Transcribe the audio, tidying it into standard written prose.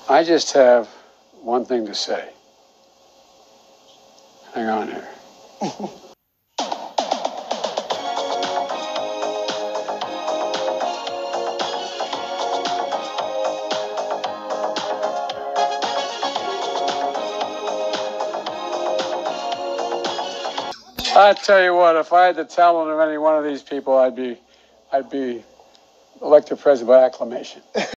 I just have one thing to say. Hang on here. I tell you what, if I had the talent of any one of these people, I'd be elected president by acclamation.